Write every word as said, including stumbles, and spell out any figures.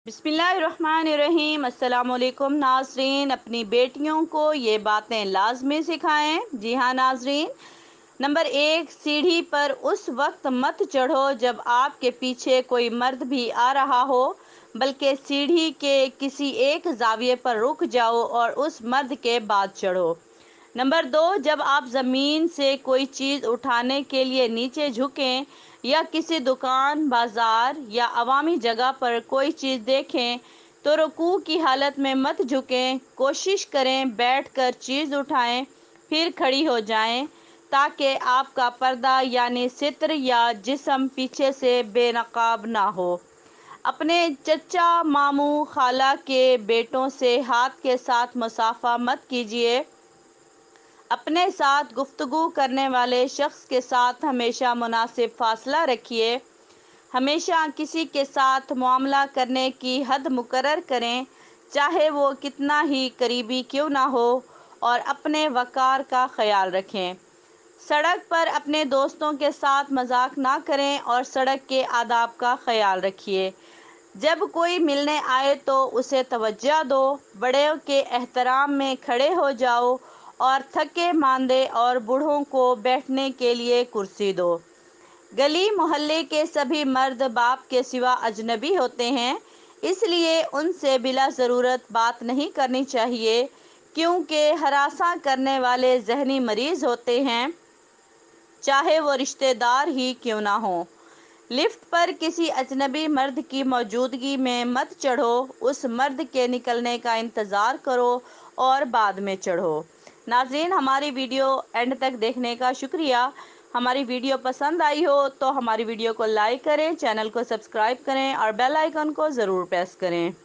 बिस्मिल्लाहिर्रहमानिर्रहीम। अस्सलामुअलैकुम नाज़रीन, अपनी बेटियों को ये बातें लाजमी सिखाएं। जी हाँ नाज़रीन, नंबर एक, सीढ़ी पर उस वक्त मत चढ़ो जब आपके पीछे कोई मर्द भी आ रहा हो, बल्कि सीढ़ी के किसी एक जाविये पर रुक जाओ और उस मर्द के बाद चढ़ो। नंबर दो, जब आप ज़मीन से कोई चीज़ उठाने के लिए नीचे झुकें या किसी दुकान, बाज़ार या अवामी जगह पर कोई चीज़ देखें तो रुकू की हालत में मत झुकें। कोशिश करें बैठकर चीज़ उठाएं, फिर खड़ी हो जाएं ताकि आपका पर्दा यानी सित्र या जिस्म पीछे से बेनकाब ना हो। अपने चचा, मामू, खाला के बेटों से हाथ के साथ मुसाफा मत कीजिए। अपने साथ गुफ्तगू करने वाले शख्स के साथ हमेशा मुनासिब फासला रखिए। हमेशा किसी के साथ मुआमला करने की हद मुकर्रर करें, चाहे वो कितना ही करीबी क्यों ना हो, और अपने वक़ार का ख्याल रखें। सड़क पर अपने दोस्तों के साथ मजाक ना करें और सड़क के आदाब का ख्याल रखिए। जब कोई मिलने आए तो उसे तवज्जो दो, बड़े के एहतराम में खड़े हो जाओ और थके मांदे और बूढ़ों को बैठने के लिए कुर्सी दो। गली मोहल्ले के सभी मर्द बाप के सिवा अजनबी होते हैं, इसलिए उनसे बिला ज़रूरत बात नहीं करनी चाहिए, क्योंकि हरासा करने वाले जहनी मरीज़ होते हैं, चाहे वो रिश्तेदार ही क्यों ना हो। लिफ्ट पर किसी अजनबी मर्द की मौजूदगी में मत चढ़ो, उस मर्द के निकलने का इंतज़ार करो और बाद में चढ़ो। नाज़रीन, हमारी वीडियो एंड तक देखने का शुक्रिया। हमारी वीडियो पसंद आई हो तो हमारी वीडियो को लाइक करें, चैनल को सब्सक्राइब करें और बेल आइकन को ज़रूर प्रेस करें।